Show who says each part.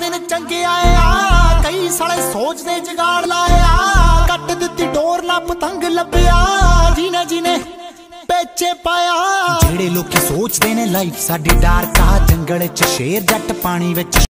Speaker 1: दिन चंगे आए आ, कई साले सोचदे जुगाड़ लाया, कट दित्ती डोर ना पतंग लभ्या, जीने जीने पेचे पाया। जेड़े लोकी सोचदे ने लाइफ साडी डार्क आ, जंगल च शेर जट पानी विच